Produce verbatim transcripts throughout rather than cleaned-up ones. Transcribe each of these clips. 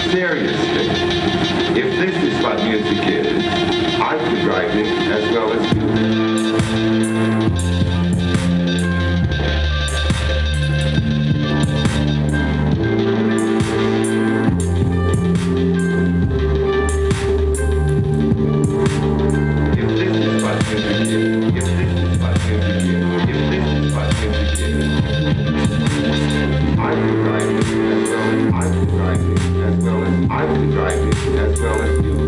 Seriously, if this is what music is, I could write it as well as you. If this is what music is, if this is what music is, if this is what music is, I could write it as well as I could write it as well as I could write it as well as you.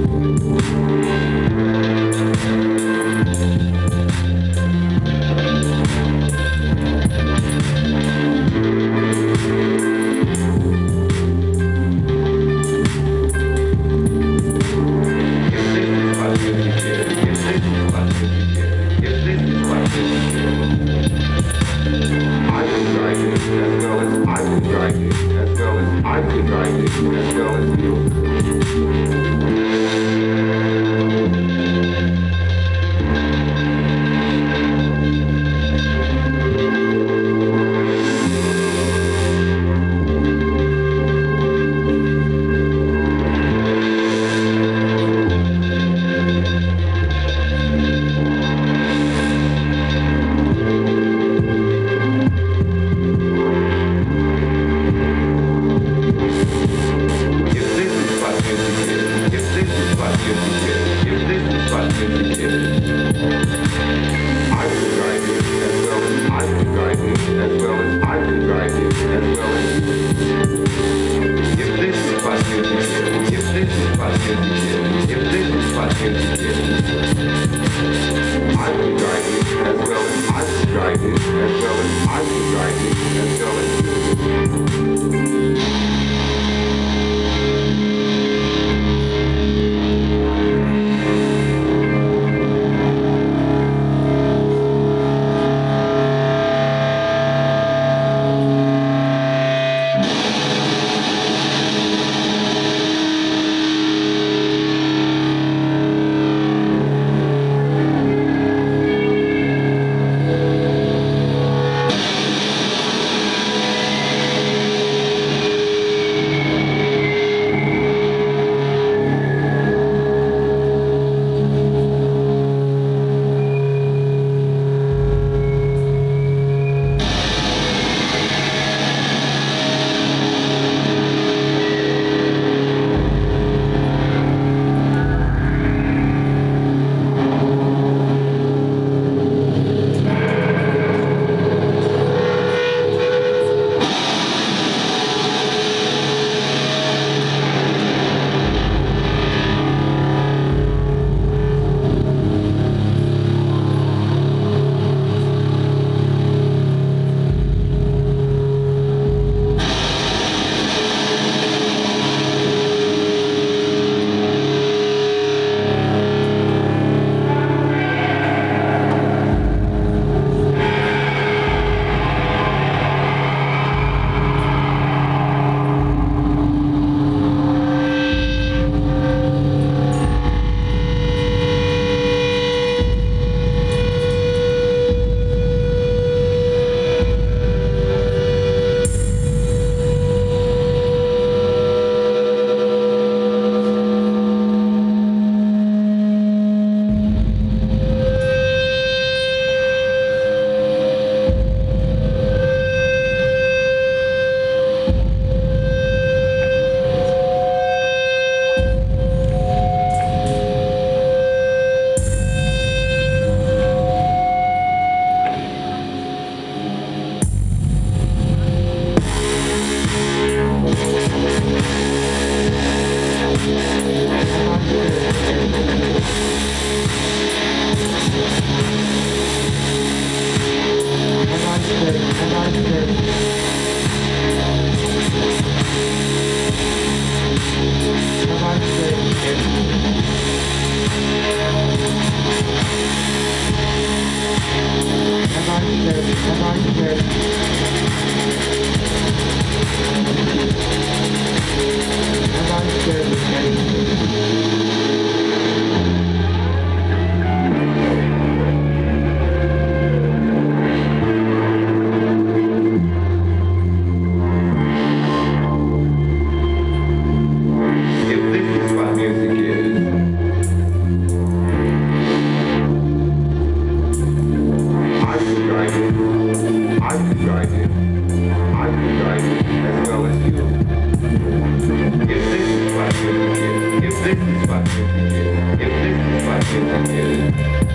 music is, if this is what music is, if this is what music is,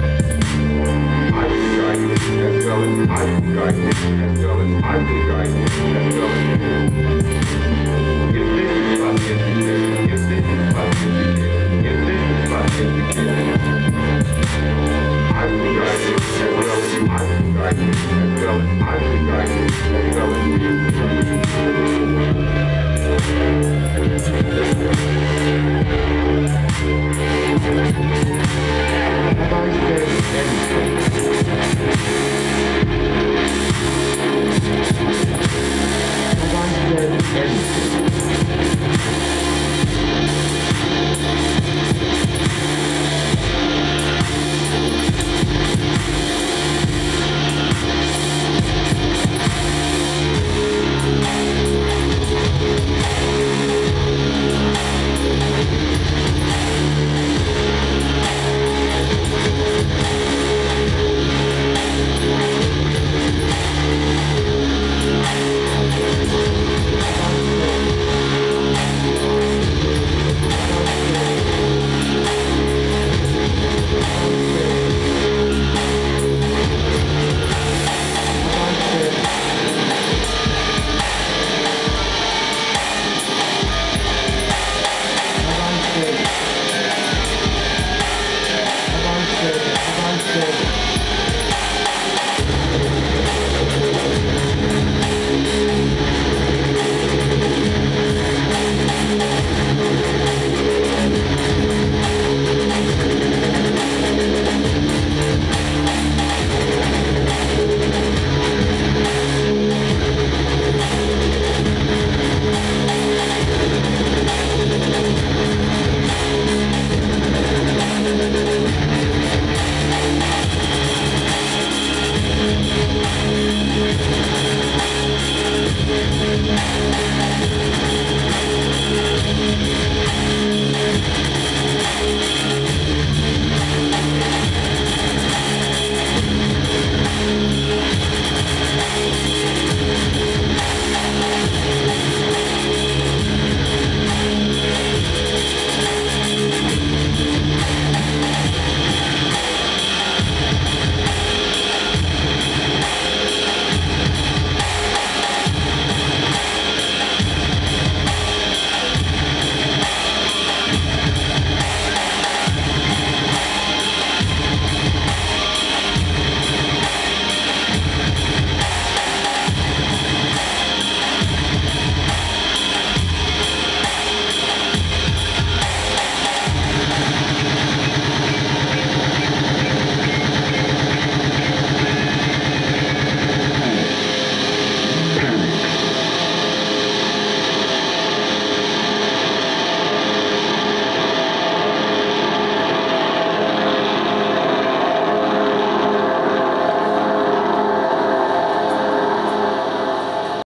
I will guide you as well as I will guide you as well as I will guide you as well as you. If this